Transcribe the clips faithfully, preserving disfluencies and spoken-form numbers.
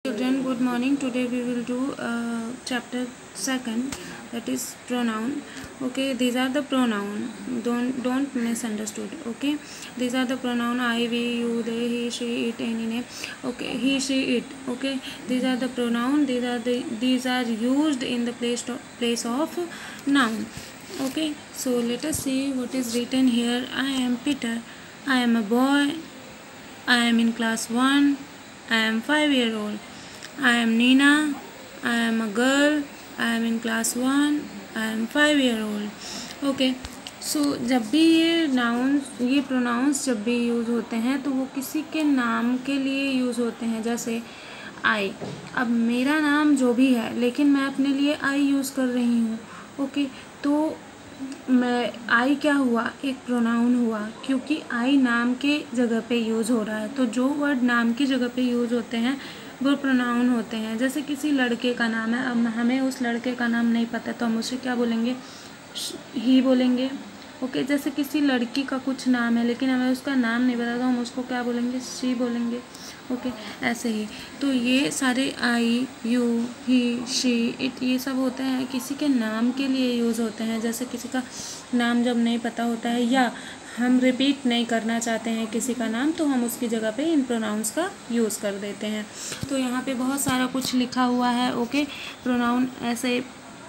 Children, good morning. Today we will do uh, chapter second, that is pronoun. Okay, these are the pronoun. Don't don't misunderstood. Okay, these are the pronoun I, we, you, they, he, she, it, any name. Okay, he, she, it. Okay, these are the pronoun. These are the these are used in the place to, place of noun. Okay, so let us see what is written here. I am Peter. I am a boy. I am in class one. I am five year old. I am Nina. I am a girl. I am in class one. I am five year old. Okay. So so, जब भी ये noun ये pronounce जब भी use होते हैं तो वो किसी के नाम के लिए यूज़ होते हैं. जैसे आई, अब मेरा नाम जो भी है लेकिन मैं अपने लिए आई यूज़ कर रही हूँ. ओके, तो मैं आई क्या हुआ, एक प्रोनाउन हुआ, क्योंकि आई नाम के जगह पे यूज़ हो रहा है. तो जो वर्ड नाम की जगह पे यूज़ होते हैं वो प्रोनाउन होते हैं. जैसे किसी लड़के का नाम है, अब हमें उस लड़के का नाम नहीं पता तो हम उसे क्या बोलेंगे, ही बोलेंगे. ओके, जैसे किसी लड़की का कुछ नाम है लेकिन हमें उसका नाम नहीं पता तो हम उसको क्या बोलेंगे, शी बोलेंगे. ओके, ऐसे ही. तो ये सारे I, you, he, she, it, ये सब होते हैं किसी के नाम के लिए यूज़ होते हैं. जैसे किसी का नाम जब नहीं पता होता है या हम रिपीट नहीं करना चाहते हैं किसी का नाम तो हम उसकी जगह पे इन प्रोनाउंस का यूज़ कर देते हैं. तो यहाँ पे बहुत सारा कुछ लिखा हुआ है. ओके, प्रोनाउन ऐसे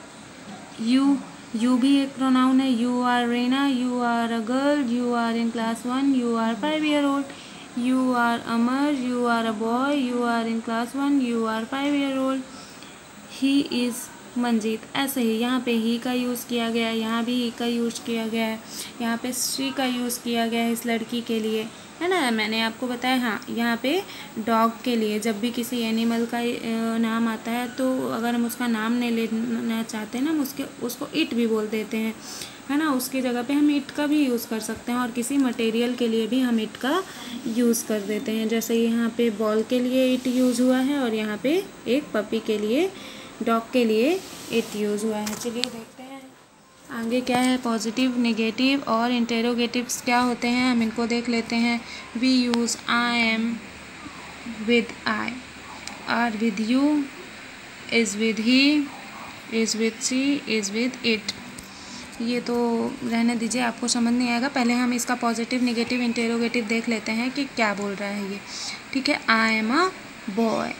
यू यू भी एक प्रोनाउन है. You are Reena, you are a girl, you are in class one, you are five year old. You are Amar, you are a boy, you are in class one, you are five year old. He is Manjeet. ऐसे ही यहाँ पे ही का use किया गया है, यहाँ भी ही का यूज़ किया गया है, यहाँ पे शी का यूज़ किया गया है इस लड़की के लिए, है ना. मैंने आपको बताया. हाँ, यहाँ पे डॉग के लिए जब भी किसी एनिमल का नाम आता है तो अगर हम उसका नाम नहीं लेना चाहते हैं ना, हम उसके उसको इट भी बोल देते हैं, है ना. उसकी जगह पे हम इट का भी यूज़ कर सकते हैं और किसी मटेरियल के लिए भी हम इट का यूज़ कर देते हैं. जैसे यहाँ पे बॉल के लिए इट यूज़ हुआ है और यहाँ पे एक पपी के लिए, डॉग के लिए इट यूज़ हुआ है. चलिए देखते हैं आगे क्या है. पॉजिटिव, नेगेटिव और इंटेरोगेटिव्स क्या होते हैं हम इनको देख लेते हैं. We use I am with I, are with you, is with he, is with she, is with it. ये तो रहने दीजिए, आपको समझ नहीं आएगा. पहले हम इसका पॉजिटिव, नेगेटिव, इंटेरोगेटिव देख लेते हैं कि क्या बोल रहा है ये. ठीक है. I am a boy,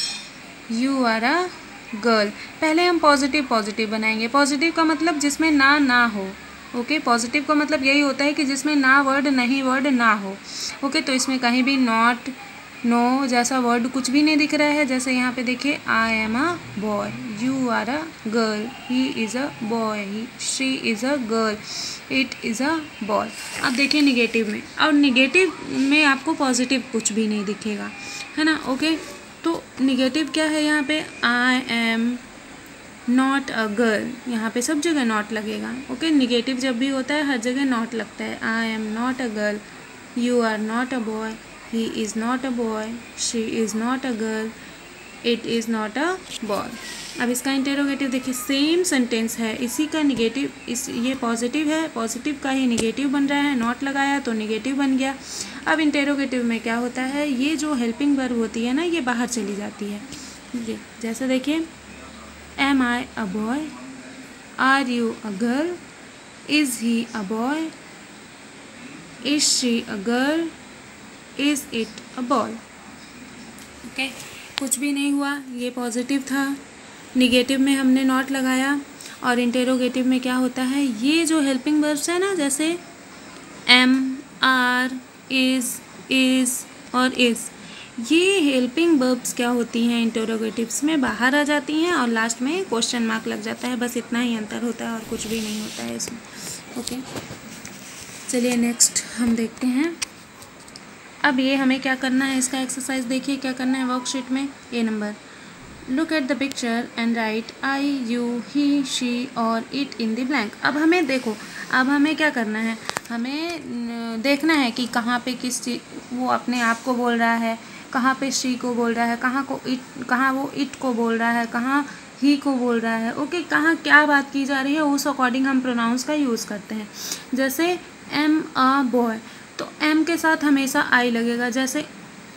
you are a girl. पहले हम पॉजिटिव पॉजिटिव बनाएंगे. पॉजिटिव का मतलब जिसमें ना ना हो. ओके, पॉजिटिव का मतलब यही होता है कि जिसमें ना वर्ड, नहीं वर्ड ना हो. ओके, तो इसमें कहीं भी नॉट, नो जैसा वर्ड कुछ भी नहीं दिख रहा है. जैसे यहाँ पे देखिए, I am a boy, you are a girl, he is a boy, she is a girl, it is a boy. अब देखिए निगेटिव में, और निगेटिव में आपको पॉजिटिव कुछ भी नहीं दिखेगा, है ना. ओके, तो निगेटिव क्या है यहाँ पे, I am not a girl, यहाँ पे सब जगह नॉट लगेगा. ओके, निगेटिव जब भी होता है हर जगह नॉट लगता है. I am not a girl, you are not a boy, he is not a boy, she is not a girl, it is not a boy. अब इसका इंटेरोगेटिव देखिए, सेम सेंटेंस है, इसी का निगेटिव, इस ये पॉजिटिव है, पॉजिटिव का ही निगेटिव बन रहा है. नॉट लगाया तो निगेटिव बन गया. अब इंटेरोगेटिव में क्या होता है, ये जो हेल्पिंग वर्ब होती है ना, ये बाहर चली जाती है. ये जैसे देखिए, am I a boy, are you a girl, is he a boy, is she a girl, is it a boy. Okay, कुछ भी नहीं हुआ, ये पॉजिटिव था. निगेटिव में हमने नॉट लगाया. और इंटेरोगेटिव में क्या होता है, ये जो हेल्पिंग वर्ब्स है ना, जैसे एम, आर, इज़, इज़ और इज़, ये हेल्पिंग वर्ब्स क्या होती हैं इंटेरोगेटिव्स में, बाहर आ जाती हैं और लास्ट में क्वेश्चन मार्क लग जाता है. बस इतना ही अंतर होता है और कुछ भी नहीं होता है इसमें. ओके, चलिए नेक्स्ट हम देखते हैं. अब ये हमें क्या करना है, इसका एक्सरसाइज देखिए क्या करना है वर्कशीट में. A number, look at the picture and write I, you, he, she और इट इन द ब्लैंक. अब हमें देखो, अब हमें क्या करना है, हमें देखना है कि कहाँ पे किस चीज़ वो अपने आप को बोल रहा है, कहाँ पे शी को बोल रहा है, कहाँ को इट, कहाँ वो इट को बोल रहा है, कहाँ ही को बोल रहा है. ओके, कहाँ क्या बात की जा रही है, उस अकॉर्डिंग हम प्रोनाउंस का यूज़ करते हैं. जैसे एम अ बॉय, तो एम के साथ हमेशा आई लगेगा. जैसे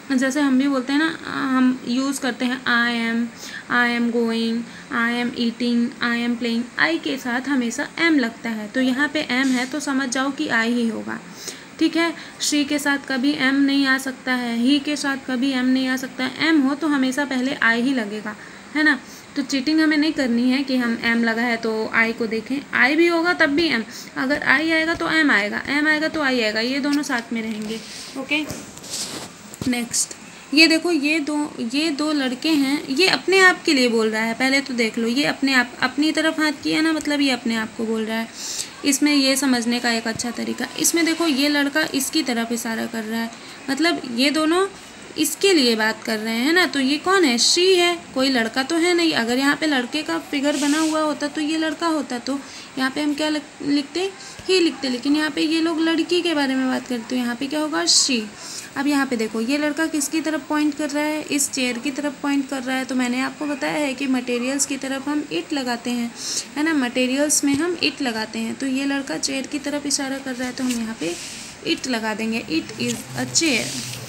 जैसे हम भी बोलते हैं ना, हम यूज़ करते हैं I am, I am going, I am eating, I am playing, I के साथ हमेशा एम लगता है, तो यहाँ पे एम है तो समझ जाओ कि आई ही होगा, ठीक है। शी के साथ कभी एम नहीं आ सकता है, ही के साथ कभी एम नहीं आ सकता है, एम हो तो हमेशा पहले आई ही लगेगा, है ना। तो चीटिंग हमें नहीं करनी है कि हम एम लगा है तो आई को देखें, आई भी होगा तब भी एम, अगर आई आएगा तो एम आएगा, एम आएगा तो आई आएगा, ये दोनों साथ में रहेंगे, ओके। नेक्स्ट ये देखो, ये दो ये दो लड़के हैं, ये अपने आप के लिए बोल रहा है, पहले तो देख लो, ये अपने आप अपनी तरफ हाथ किया ना, मतलब ये अपने आप को बोल रहा है। इसमें ये समझने का एक अच्छा तरीका, इसमें देखो ये लड़का इसकी तरफ इशारा कर रहा है, मतलब ये दोनों इसके लिए बात कर रहे हैं ना, तो ये कौन है, शी है, कोई लड़का तो है नहीं। अगर यहाँ पे लड़के का फिगर बना हुआ होता तो ये लड़का होता, तो यहाँ पे हम क्या लिखते, ही लिखते, लेकिन यहाँ पे ये लोग लड़की के बारे में बात करते, तो यहाँ पे क्या होगा, शी। अब यहाँ पे देखो ये लड़का किसकी तरफ पॉइंट कर रहा है, इस चेयर की तरफ पॉइंट कर रहा है, तो मैंने आपको बताया है कि मटेरियल्स की तरफ हम इट लगाते हैं, है ना, मटेरियल्स में हम इट लगाते हैं, तो ये लड़का चेयर की तरफ इशारा कर रहा है तो हम यहाँ पे इट लगा देंगे, इट इज़ अ चेयर।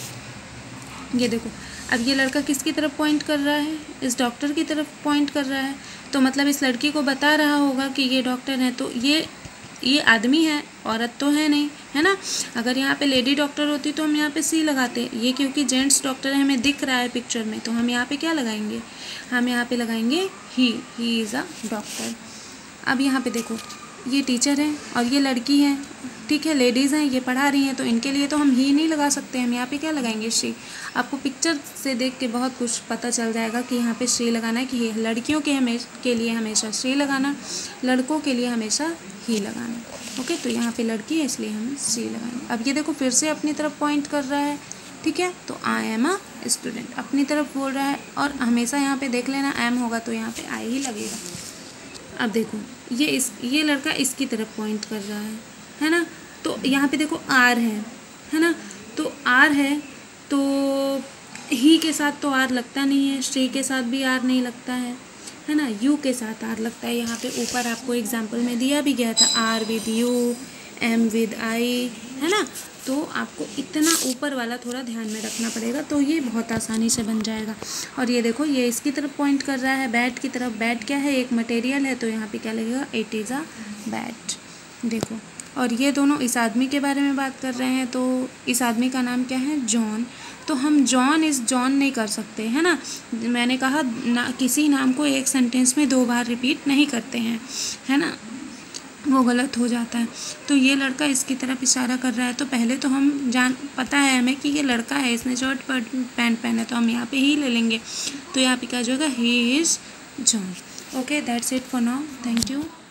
ये देखो अब ये लड़का किसकी तरफ पॉइंट कर रहा है, इस डॉक्टर की तरफ पॉइंट कर रहा है, तो मतलब इस लड़की को बता रहा होगा कि ये डॉक्टर है, तो ये ये आदमी है, औरत तो है नहीं, है ना। अगर यहाँ पे लेडी डॉक्टर होती तो हम यहाँ पे सी लगाते, ये क्योंकि जेंट्स डॉक्टर है, हमें दिख रहा है पिक्चर में, तो हम यहाँ पे क्या लगाएंगे, हम यहाँ पे लगाएंगे ही, ही इज़ अ डॉक्टर। अब यहाँ पे देखो ये टीचर है और ये लड़की है, ठीक है, लेडीज़ हैं, ये पढ़ा रही हैं, तो इनके लिए तो हम ही नहीं लगा सकते, हम यहाँ पे क्या लगाएंगे, शी। आपको पिक्चर से देख के बहुत कुछ पता चल जाएगा कि यहाँ पे शी लगाना है, कि लड़कियों के हमेशा के लिए हमेशा शी लगाना, लड़कों के लिए हमेशा ही लगाना, ओके। तो यहाँ पे लड़की है इसलिए हम शी लगाएंगे। अब ये देखो फिर से अपनी तरफ पॉइंट कर रहा है, ठीक है, तो आई एम अ स्टूडेंट, अपनी तरफ बोल रहा है, और हमेशा यहाँ पे देख लेना एम होगा तो यहाँ पे आई ही लगेगा। अब देखो ये इस ये लड़का इसकी तरफ पॉइंट कर रहा है, है ना, तो यहाँ पे देखो आर है, है ना, तो आर है, तो ही के साथ तो आर लगता नहीं है, शी के साथ भी आर नहीं लगता है, है ना, यू के साथ आर लगता है। यहाँ पे ऊपर आपको एग्जाम्पल में दिया भी गया था, are with you, am with I, है ना, तो आपको इतना ऊपर वाला थोड़ा ध्यान में रखना पड़ेगा, तो ये बहुत आसानी से बन जाएगा। और ये देखो ये इसकी तरफ पॉइंट कर रहा है, बैट की तरफ, बैट क्या है, एक मटेरियल है, तो यहाँ पे क्या लगेगा, इट इज़ अ बैट, देखो। और ये दोनों इस आदमी के बारे में बात कर रहे हैं, तो इस आदमी का नाम क्या है, जॉन, तो हम जॉन इस जॉन नहीं कर सकते, है ना, मैंने कहा ना, किसी नाम को एक सेंटेंस में दो बार रिपीट नहीं करते हैं, है ना, वो गलत हो जाता है। तो ये लड़का इसकी तरफ इशारा कर रहा है, तो पहले तो हम जान पता है हमें कि ये लड़का है, इसने शर्ट पैंट पहना है, तो हम यहाँ पे ही ले लेंगे, तो यहाँ पे क्या हो जाएगा, he is John, okay. That's it for now, thank you.